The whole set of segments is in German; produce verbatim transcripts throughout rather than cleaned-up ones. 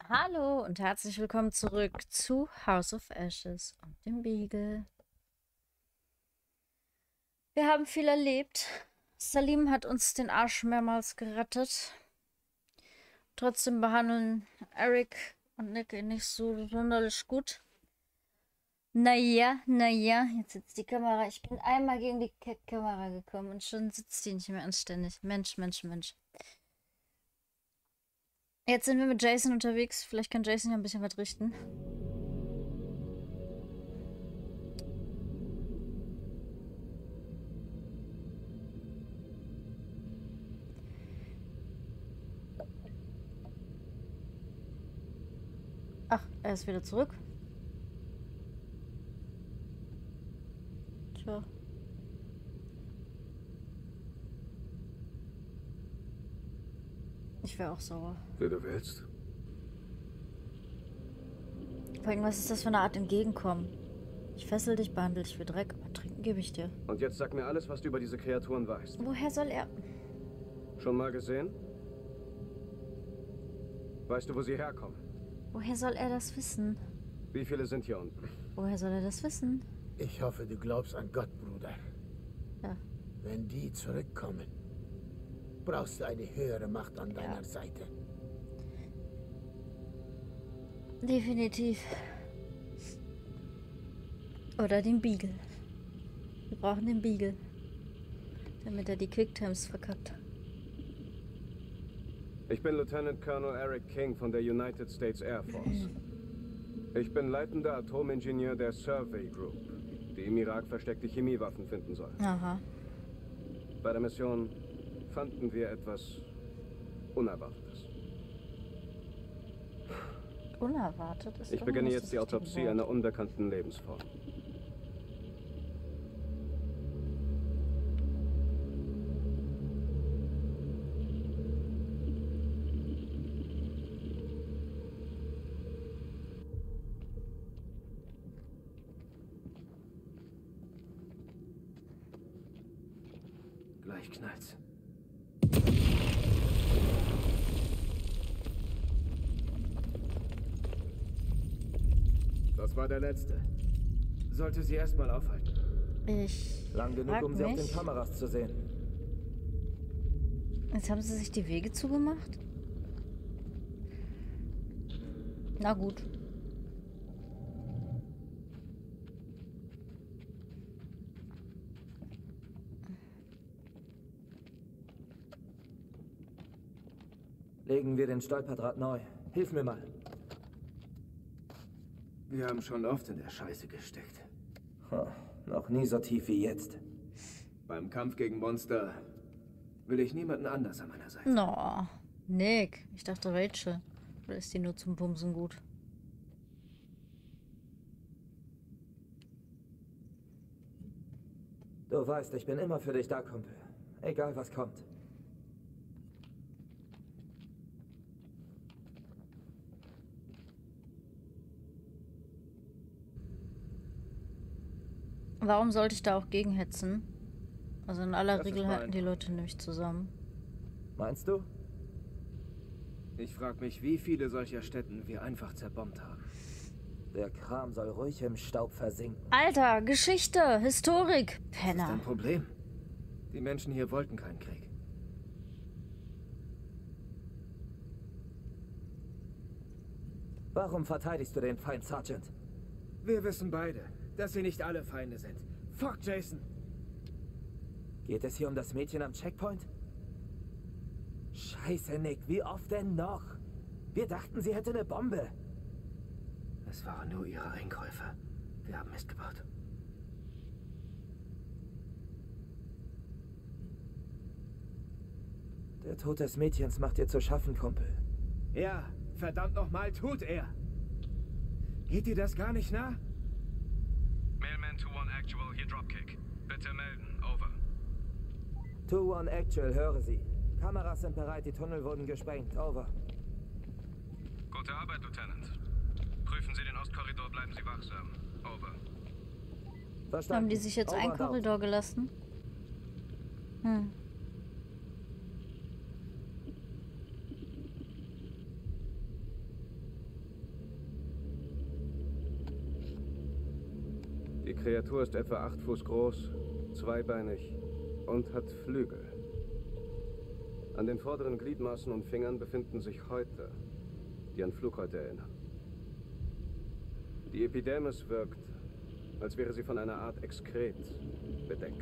Hallo und herzlich willkommen zurück zu House of Ashes und dem Beagle. Wir haben viel erlebt. Salim hat uns den Arsch mehrmals gerettet. Trotzdem behandeln Eric und Nick ihn nicht so sonderlich gut. Naja, naja, jetzt sitzt die Kamera. Ich bin einmal gegen die K Kamera gekommen und schon sitzt die nicht mehr anständig. Mensch, Mensch, Mensch. Jetzt sind wir mit Jason unterwegs. Vielleicht kann Jason ja ein bisschen was richten. Ach, er ist wieder zurück. Tja. Ich wäre auch sauer. Wie du willst. Vor allem, was ist das für eine Art Entgegenkommen? Ich fessel dich, behandle dich wie Dreck, aber trinken gebe ich dir. Und jetzt sag mir alles, was du über diese Kreaturen weißt. Woher soll er... Schon mal gesehen? Weißt du, wo sie herkommen? Woher soll er das wissen? Wie viele sind hier unten? Woher soll er das wissen? Ich hoffe, du glaubst an Gott, Bruder. Ja. Wenn die zurückkommen, brauchst du eine höhere Macht an deiner Ja. Seite. Definitiv. Oder den Beagle. Wir brauchen den Beagle. Damit er die Quicktimes verkackt. Ich bin Lieutenant Colonel Eric King von der United States Air Force. Ich bin leitender Atomingenieur der Survey Group, die im Irak versteckte Chemiewaffen finden soll. Aha. Bei der Mission fanden wir etwas Unerwartetes. Unerwartet ist Ich doch beginne nicht jetzt das die richtige Autopsie Wort. einer unbekannten Lebensform. Gleich knallt's. Das war der letzte. Sollte sie erstmal aufhalten. Ich Lang genug, frag um sie auf den mich, Kameras zu sehen. jetzt haben sie sich die Wege zugemacht? Na gut. Legen wir den Stolperdraht neu. Hilf mir mal. Wir haben schon oft in der Scheiße gesteckt. Ha, noch nie so tief wie jetzt. Beim Kampf gegen Monster will ich niemanden anders an meiner Seite. No. Nick. Ich dachte Rachel. Oder ist die nur zum Bumsen gut? Du weißt, ich bin immer für dich da, Kumpel. Egal was kommt. Warum sollte ich da auch gegenhetzen? Also in aller Das ist Regel halten mein- die Leute nämlich zusammen. Meinst du? Ich frage mich, wie viele solcher Städten wir einfach zerbombt haben. Der Kram soll ruhig im Staub versinken. Alter, Geschichte, Historik, Das ist ein Penner. Problem. Die Menschen hier wollten keinen Krieg. Warum verteidigst du den Feind, Sergeant? Wir wissen beide, dass sie nicht alle Feinde sind. Fuck Jason! Geht es hier um das Mädchen am Checkpoint? Scheiße, Nick, wie oft denn noch? Wir dachten, sie hätte eine Bombe. Es waren nur ihre Einkäufe. Wir haben Mist gebaut. Der Tod des Mädchens macht dir zu schaffen, Kumpel. Ja, verdammt nochmal, tut er! Geht dir das gar nicht nah? Mailman two one Actual, hier Dropkick. Bitte melden, over. two one Actual, höre Sie. Kameras sind bereit, die Tunnel wurden gesprengt, over. Gute Arbeit, Lieutenant. Prüfen Sie den Ostkorridor, bleiben Sie wachsam. Over. Verstanden. Haben die sich jetzt Over einen and out. Korridor gelassen? Hm. Die Kreatur ist etwa acht Fuß groß, zweibeinig und hat Flügel. An den vorderen Gliedmaßen und Fingern befinden sich Häute, die an Flughäute erinnern. Die Epidermis wirkt, als wäre sie von einer Art Exkret bedeckt.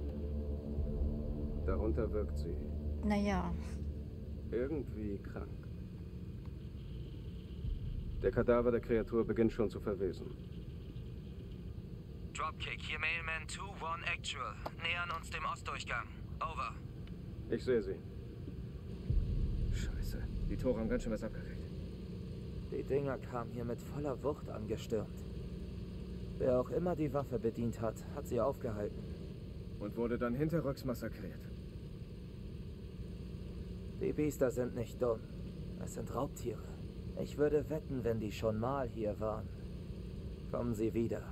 Darunter wirkt sie Naja. irgendwie krank. Der Kadaver der Kreatur beginnt schon zu verwesen. Dropkick, hier Mailman zwei eins Actual. Nähern uns dem Ostdurchgang. Over. Ich sehe sie. Scheiße, die Tore haben ganz schön was abgekriegt. Die Dinger kamen hier mit voller Wucht angestürmt. Wer auch immer die Waffe bedient hat, hat sie aufgehalten. Und wurde dann hinterrücks massakriert. Die Biester sind nicht dumm. Es sind Raubtiere. Ich würde wetten, wenn die schon mal hier waren, kommen sie wieder.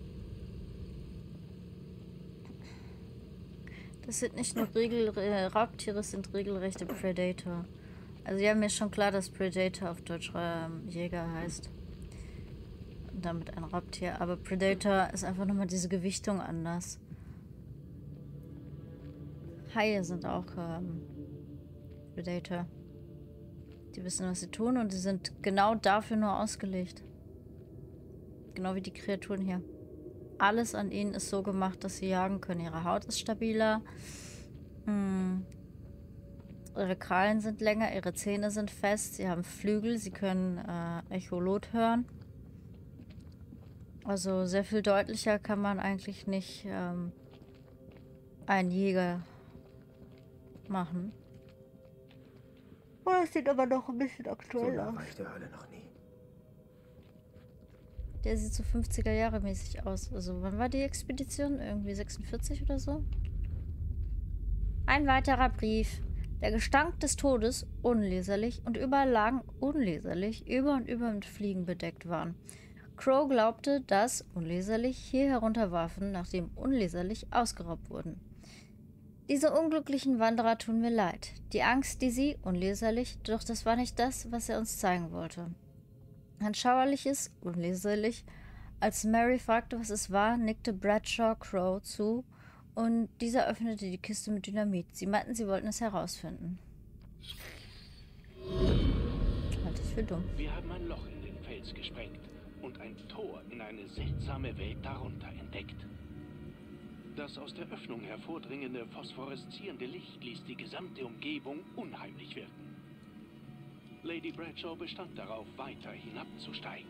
Das sind nicht nur Regel äh, Raubtiere, es sind regelrechte Predator. Also ja, mir ist schon klar, dass Predator auf Deutsch ähm, Jäger heißt. Und damit ein Raubtier. Aber Predator ist einfach nochmal diese Gewichtung anders. Haie sind auch ähm, Predator. Die wissen, was sie tun und sie sind genau dafür nur ausgelegt. Genau wie die Kreaturen hier. Alles an ihnen ist so gemacht, dass sie jagen können. Ihre Haut ist stabiler. Hm. Ihre Krallen sind länger, ihre Zähne sind fest. Sie haben Flügel, sie können äh, Echolot hören. Also sehr viel deutlicher kann man eigentlich nicht ähm, einen Jäger machen. Oh, das sieht aber noch ein bisschen So aktuell nah aus. war ich der Hölle noch nie. Der sieht so fünfziger Jahre mäßig aus. Also wann war die Expedition? Irgendwie sechsundvierzig oder so? Ein weiterer Brief. Der Gestank des Todes, unleserlich, und überall lagen unleserlich, über und über mit Fliegen bedeckt waren. Crow glaubte, dass unleserlich hier herunterwarfen, nachdem unleserlich ausgeraubt wurden. Diese unglücklichen Wanderer tun mir leid. Die Angst, die sie, unleserlich, doch das war nicht das, was er uns zeigen wollte. Ein schauerliches, unleserlich. Als Mary fragte, was es war, nickte Bradshaw Crow zu und dieser öffnete die Kiste mit Dynamit. Sie meinten, sie wollten es herausfinden. Halte ich für dumm. Wir haben ein Loch in den Fels gesprengt und ein Tor in eine seltsame Welt darunter entdeckt. Das aus der Öffnung hervordringende, phosphoreszierende Licht ließ die gesamte Umgebung unheimlich wirken. Lady Bradshaw bestand darauf, weiter hinabzusteigen.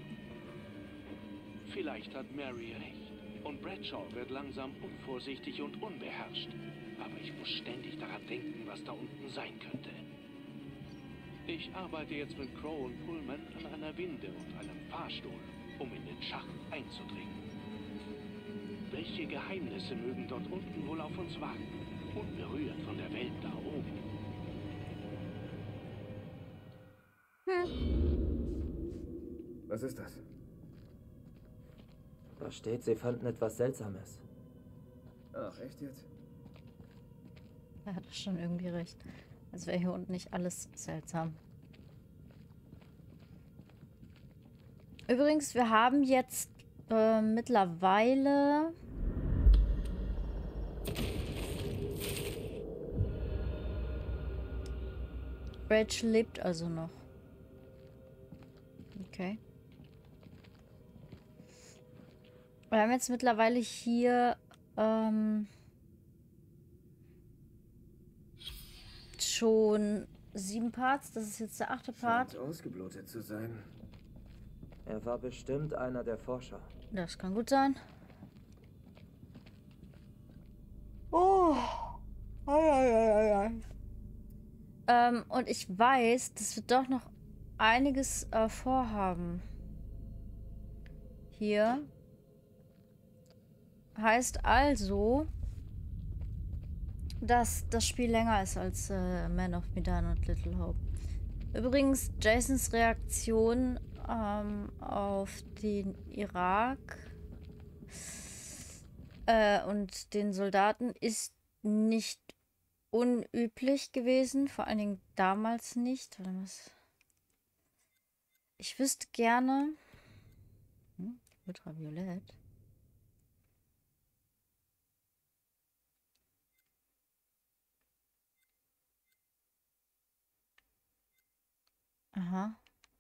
Vielleicht hat Mary recht und Bradshaw wird langsam unvorsichtig und unbeherrscht. Aber ich muss ständig daran denken, was da unten sein könnte. Ich arbeite jetzt mit Crow und Pullman an einer Winde und einem Fahrstuhl, um in den Schacht einzudringen. Welche Geheimnisse mögen dort unten wohl auf uns warten, unberührt von der Welt da oben? Was ist das? Da steht, sie fanden etwas Seltsames. Ach, echt jetzt? Er hat schon irgendwie recht. Es wäre hier unten nicht alles seltsam. Übrigens, wir haben jetzt äh, mittlerweile Rachel lebt also noch. Okay. Wir haben jetzt mittlerweile hier ähm, schon sieben Parts. Das ist jetzt der achte Part. Scheint ausgeblutet zu sein. Er war bestimmt einer der Forscher. Das kann gut sein. Oh. Ähm, und ich weiß, dass wir doch noch einiges äh, vorhaben. Hier. Heißt also, dass das Spiel länger ist als äh, Man of Medan und Little Hope. Übrigens, Jasons Reaktion ähm, auf den Irak äh, und den Soldaten ist nicht unüblich gewesen, vor allen Dingen damals nicht. Ich wüsste gerne... Hm, Ultraviolett. Aha.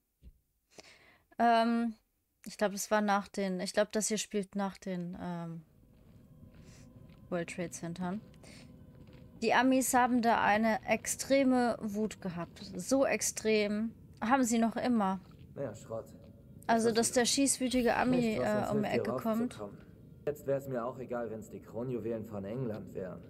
Ähm, ich glaube, es war nach den, ich glaube, das hier spielt nach den ähm, World Trade Centern. Die Amis haben da eine extreme Wut gehabt. So extrem. Haben sie noch immer. Mehr Schrott. Also, dass der schießwütige Ami Nichts, was uns äh, um die hilft, hier Ecke kommt. rauszukommen. Jetzt wäre es mir auch egal, wenn es die Kronjuwelen von England wären.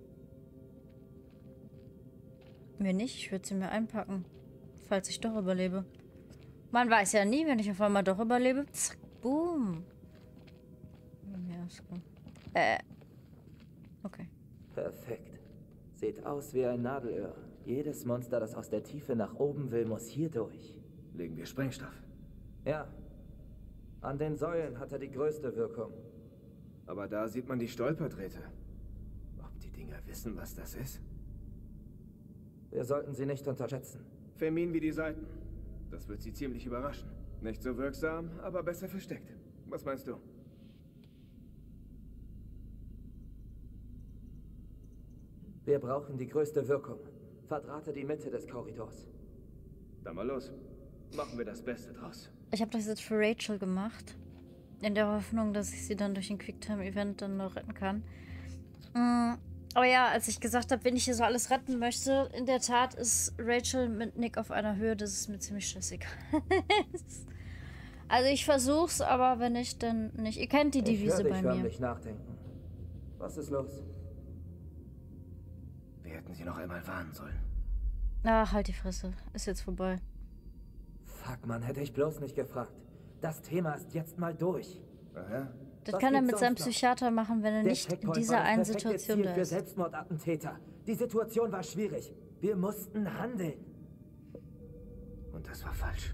Mir nicht, ich würde sie mir einpacken. Falls ich doch überlebe. Man weiß ja nie, wenn ich auf einmal doch überlebe. Zack, boom. Ja, ist gut. Äh. Okay. Perfekt. Sieht aus wie ein Nadelöhr. Jedes Monster, das aus der Tiefe nach oben will, muss hier durch. Legen wir Sprengstoff. Ja. An den Säulen hat er die größte Wirkung. Aber da sieht man die Stolperdrähte. Ob die Dinger wissen, was das ist? Wir sollten sie nicht unterschätzen. Feminin wie die Seiten. Das wird sie ziemlich überraschen. Nicht so wirksam, aber besser versteckt. Was meinst du? Wir brauchen die größte Wirkung. Verdrahte die Mitte des Korridors. Dann mal los. Machen wir das Beste draus. Ich habe das jetzt für Rachel gemacht. In der Hoffnung, dass ich sie dann durch ein Quicktime-Event dann noch retten kann. Mm, aber ja, als ich gesagt habe, wen ich hier so alles retten möchte, in der Tat ist Rachel mit Nick auf einer Höhe, das ist mir ziemlich scheißegal. Also ich versuch's, aber wenn nicht, dann nicht. Ihr kennt die Devise bei mir. Ich nachdenken. Was ist los? Wir hätten sie noch einmal warnen sollen. Ach, halt die Fresse. Ist jetzt vorbei. Fuck, man, hätte ich bloß nicht gefragt. Das Thema ist jetzt mal durch. Aha. Das Was kann er gibt's mit seinem sonst noch? Psychiater machen, wenn er Der nicht in Checkpoint dieser war das einen perfekte Situation Ziel da für ist. Selbstmordattentäter. Die Situation war schwierig. Wir mussten handeln. Und das war falsch.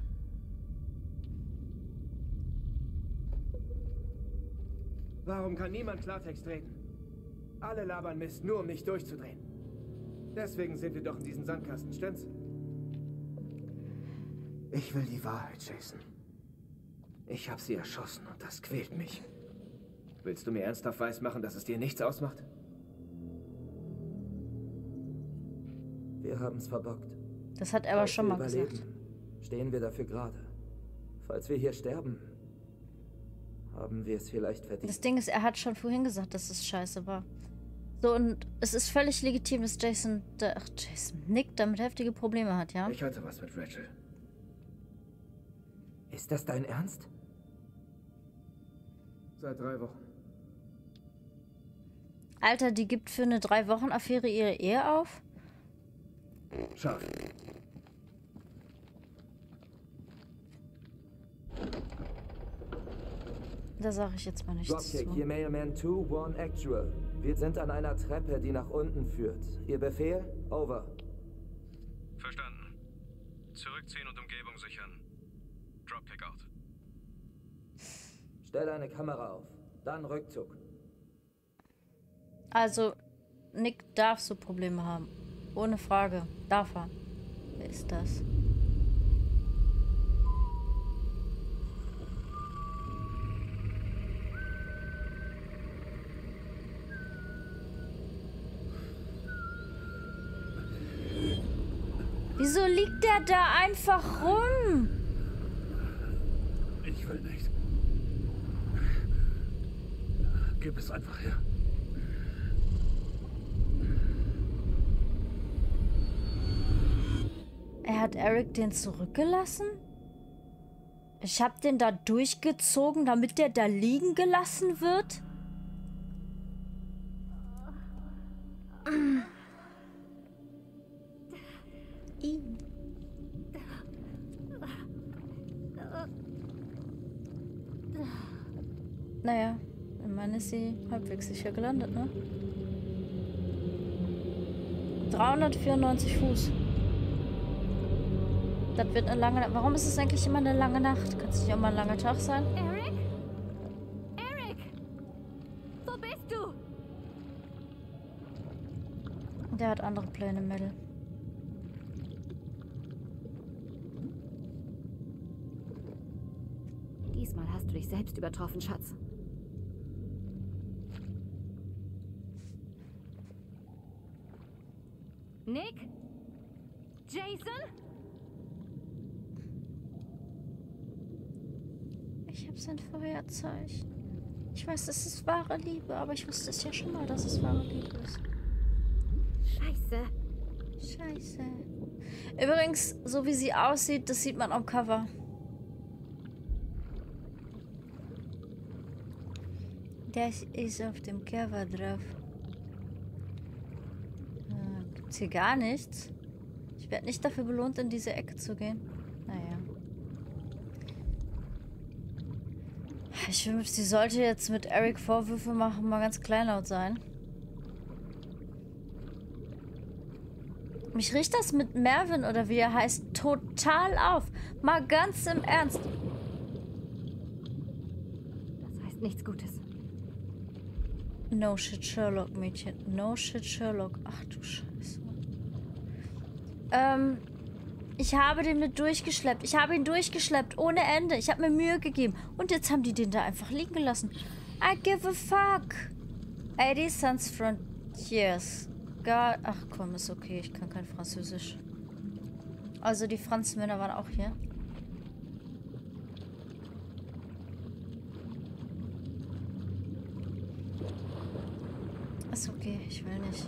Warum kann niemand Klartext reden? Alle labern Mist, nur um nicht durchzudrehen. Deswegen sind wir doch in diesem Sandkasten, stimmt's? Ich will die Wahrheit, Jason. Ich habe sie erschossen und das quält mich. Willst du mir ernsthaft weismachen, dass es dir nichts ausmacht? Wir haben's verbockt. Das hat er aber Falls schon wir mal überleben, gesagt. Stehen wir dafür gerade. Falls wir hier sterben, haben wir es vielleicht verdient. Das Ding ist, er hat schon vorhin gesagt, dass es scheiße war. So, und es ist völlig legitim, dass Jason, der, ach, Jason, Nick damit heftige Probleme hat, ja? Ich hatte was mit Rachel. Ist das dein Ernst? Seit drei Wochen. Alter, die gibt für eine Drei-Wochen-Affäre ihre Ehe auf? Scharf. Da sage ich jetzt mal nichts Dropkick, zu. hier Mailman zwei, one actual. Wir sind an einer Treppe, die nach unten führt. Ihr Befehl? Over. Verstanden. Zurückziehen und Umgebung sichern. Dropkick out. Stell deine Kamera auf. Dann Rückzug. Also, Nick darf so Probleme haben. Ohne Frage. Darf er. Wer ist das? Wieso liegt der da einfach rum? Ich will nicht. Gib es einfach her. Er hat Eric den zurückgelassen? Ich hab den da durchgezogen, damit der da liegen gelassen wird? Naja, immerhin ist sie halbwegs sicher gelandet, ne? dreihundertvierundneunzig Fuß. Das wird eine lange Nacht. Warum ist es eigentlich immer eine lange Nacht? Kann es nicht auch mal ein langer Tag sein? Eric? Eric? Wo bist du? Der hat andere Pläne, Mädel. Diesmal hast du dich selbst übertroffen, Schatz. Nick? Jason? Ich habe sein Feuerzeug. Ich weiß, das ist wahre Liebe, aber ich wusste es ja schon mal, dass es wahre Liebe ist. Scheiße. Scheiße. Übrigens, so wie sie aussieht, das sieht man am Cover. Das ist auf dem Cover drauf. Äh, gibt's hier gar nichts? Ich werde nicht dafür belohnt, in diese Ecke zu gehen. Naja. Ich finde, sie sollte jetzt mit Eric Vorwürfe machen, mal ganz kleinlaut sein. Mich riecht das mit Mervyn oder wie er heißt total auf. Mal ganz im Ernst. Das heißt nichts Gutes. No shit Sherlock, Mädchen. No shit Sherlock. Ach du Scheiße. Ähm, ich habe den mit durchgeschleppt. Ich habe ihn durchgeschleppt. Ohne Ende. Ich habe mir Mühe gegeben. Und jetzt haben die den da einfach liegen gelassen. I give a fuck. eighty Suns Frontiers. God. Ach komm, ist okay. Ich kann kein Französisch. Also die Franzmänner waren auch hier. Ist okay, ich will nicht.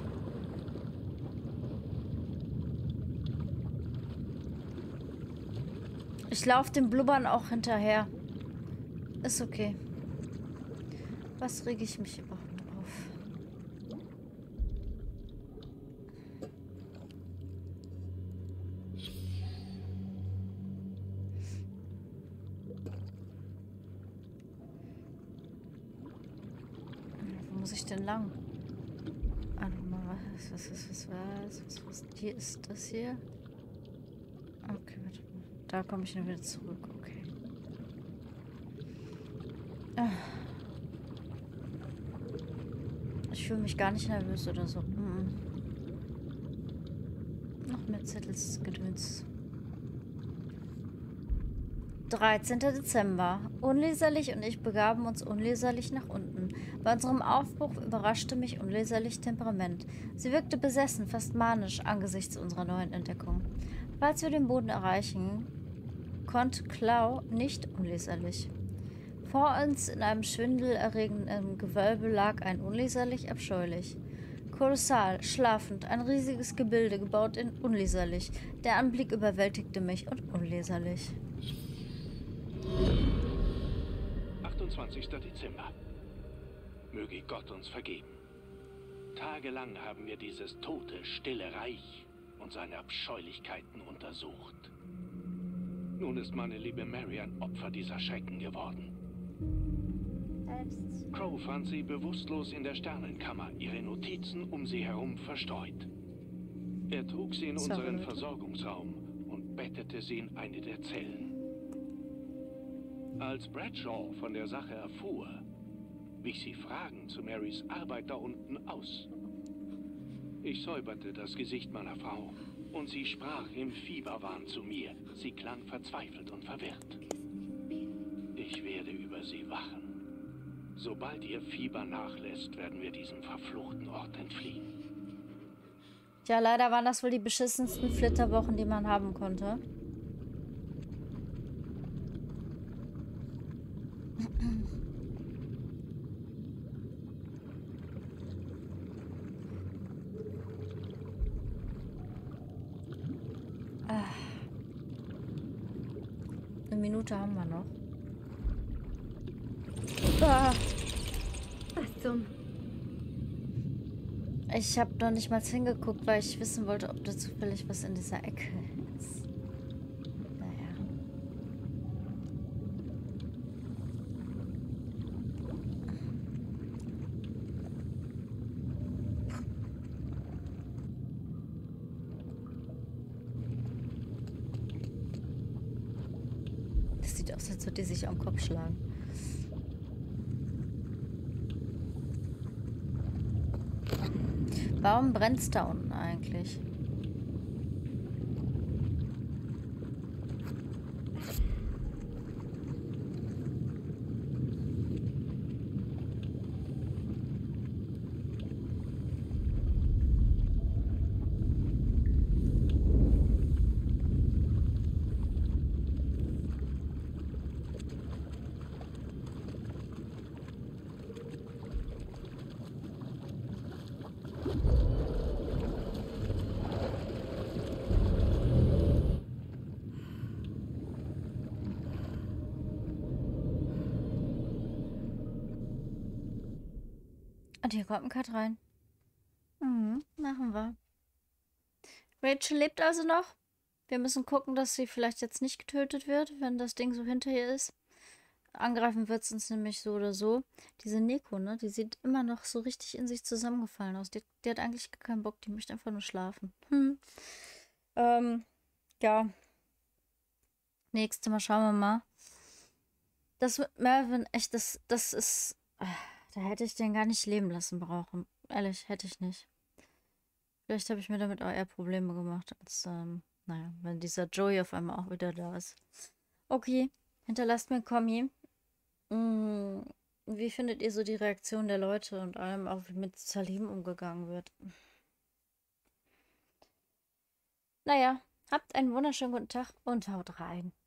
Ich laufe dem Blubbern auch hinterher. Ist okay. Was rege ich mich überhaupt auf? Wo muss ich denn lang? Warte mal, was, was, was, was, was, was, was, hier ist das hier? Okay, warte mal. Da komme ich nur wieder zurück, okay. Ah. Ich fühle mich gar nicht nervös oder so. Mm-mm. Noch mehr Zettelsgedöns. dreizehnter Dezember. Unleserlich und ich begaben uns unleserlich nach unten. Bei unserem Aufbruch überraschte mich unleserlich Temperament. Sie wirkte besessen, fast manisch angesichts unserer neuen Entdeckung. Falls wir den Boden erreichen, konnte Clau nicht unleserlich. Vor uns in einem schwindelerregenden Gewölbe lag ein unleserlich abscheulich. Kolossal, schlafend, ein riesiges Gebilde, gebaut in unleserlich. Der Anblick überwältigte mich und unleserlich. achtundzwanzigster Dezember. Möge Gott uns vergeben. Tagelang haben wir dieses tote, stille Reich und seine Abscheulichkeiten untersucht. Nun ist meine liebe Mary ein Opfer dieser Schrecken geworden. Crow fand sie bewusstlos in der Sternenkammer, ihre Notizen um sie herum verstreut. Er trug sie in unseren Versorgungsraum und bettete sie in eine der Zellen. Als Bradshaw von der Sache erfuhr, wich sie Fragen zu Marys Arbeit da unten aus. Ich säuberte das Gesicht meiner Frau und sie sprach im Fieberwahn zu mir. Sie klang verzweifelt und verwirrt. Ich werde über sie wachen. Sobald ihr Fieber nachlässt, werden wir diesem verfluchten Ort entfliehen. Ja, leider waren das wohl die beschissensten Flitterwochen, die man haben konnte. Eine Minute haben wir noch. Ah. Was zum... Ich habe noch nicht mal hingeguckt, weil ich wissen wollte, ob da zufällig was in dieser Ecke ist. Naja. Das sieht aus, als würde die sich am Kopf schlagen. Warum brennt es da unten eigentlich? Und hier kommt ein Cut rein. Mhm, machen wir. Rachel lebt also noch. Wir müssen gucken, dass sie vielleicht jetzt nicht getötet wird, wenn das Ding so hinter ihr ist. Angreifen wird es uns nämlich so oder so. Diese Neko, ne, die sieht immer noch so richtig in sich zusammengefallen aus. Die, die hat eigentlich gar keinen Bock, die möchte einfach nur schlafen. Hm. Ähm, ja. Nächstes Mal schauen wir mal. Das mit Melvin, echt, das, das ist... Da hätte ich den gar nicht leben lassen brauchen. Ehrlich, hätte ich nicht. Vielleicht habe ich mir damit auch eher Probleme gemacht, als, ähm, naja, wenn dieser Joey auf einmal auch wieder da ist. Okay, hinterlasst mir einen Kommi. Hm, wie findet ihr so die Reaktion der Leute und allem auch, wie mit Salim umgegangen wird? Naja, habt einen wunderschönen guten Tag und haut rein.